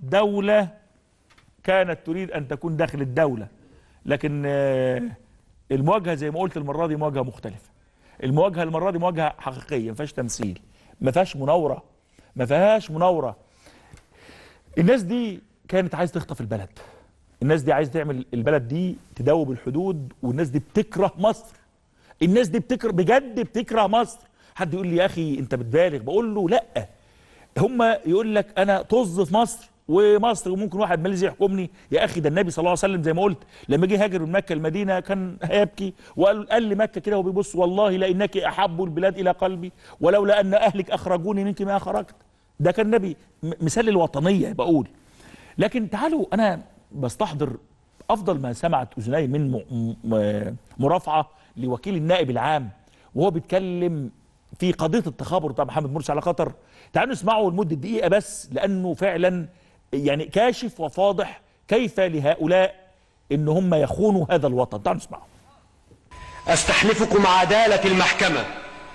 دولة كانت تريد أن تكون داخل الدولة، لكن المواجهة زي ما قلت المرة دي مواجهة مختلفة. المواجهة المرة دي مواجهة حقيقية، ما فيهاش تمثيل، ما فيهاش مناورة، ما فيهاش مناورة. الناس دي كانت عايزة تخطف البلد، الناس دي عايزة تعمل البلد دي تدوب الحدود، والناس دي بتكره مصر. الناس دي بتكره بجد، بتكره مصر. حد يقول لي يا أخي أنت بتبالغ، بقول له لأ، هم يقول لك أنا طز في مصر ومصر وممكن واحد ماليزي يحكمني. يا اخي ده النبي صلى الله عليه وسلم زي ما قلت لما جه هاجر من مكه المدينه كان هيبكي، وقال لمكه كده وبيبص والله لانك احب البلاد الى قلبي ولولا ان اهلك اخرجوني منك ما خرجت. ده كان النبي مثال الوطنيه بقول. لكن تعالوا انا بستحضر افضل ما سمعت اذني من مرافعه لوكيل النائب العام وهو بيتكلم في قضيه التخابر بتاع محمد مرسي على قطر. تعالوا نسمعه لمده دقيقه بس، لانه فعلا يعني كاشف وفاضح كيف لهؤلاء ان هم يخونوا هذا الوطن. تعالوا نسمعه. استحلفكم عدالة المحكمة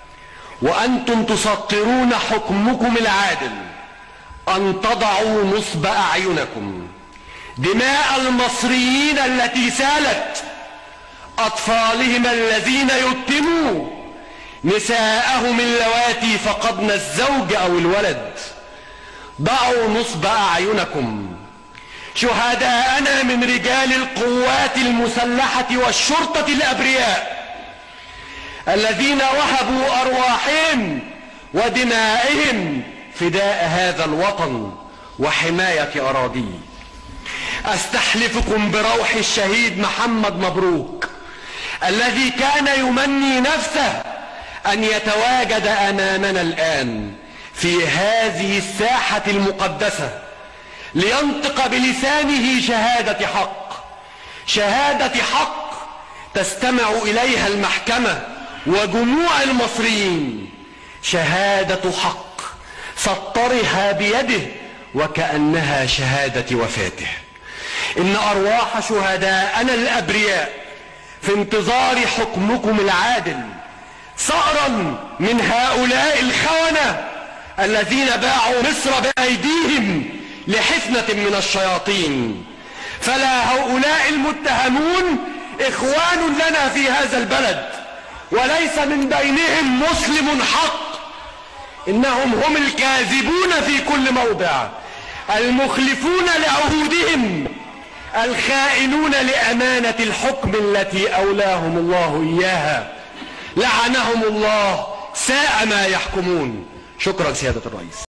وانتم تسطرون حكمكم العادل ان تضعوا نصب اعينكم دماء المصريين التي سالت، اطفالهم الذين يتموا، نساءهم اللواتي فقدن الزوج او الولد. ضعوا نصب اعينكم. شهداءنا من رجال القوات المسلحة والشرطة الابرياء الذين وهبوا ارواحهم ودمائهم فداء هذا الوطن وحماية اراضيه. استحلفكم بروح الشهيد محمد مبروك الذي كان يمني نفسه ان يتواجد امامنا الان في هذه الساحة المقدسة لينطق بلسانه شهادة حق، شهادة حق تستمع إليها المحكمة وجموع المصريين، شهادة حق سطرها بيده وكأنها شهادة وفاته. إن أرواح شهداءنا الأبرياء في انتظار حكمكم العادل ثأرا من هؤلاء الخونة الذين باعوا مصر بأيديهم لحفنة من الشياطين. فلا هؤلاء المتهمون إخوان لنا في هذا البلد وليس من بينهم مسلم حق، إنهم هم الكاذبون في كل موضع، المخلفون لعهودهم، الخائنون لأمانة الحكم التي أولاهم الله إياها. لعنهم الله، ساء ما يحكمون. شكرا سيادة الرئيس.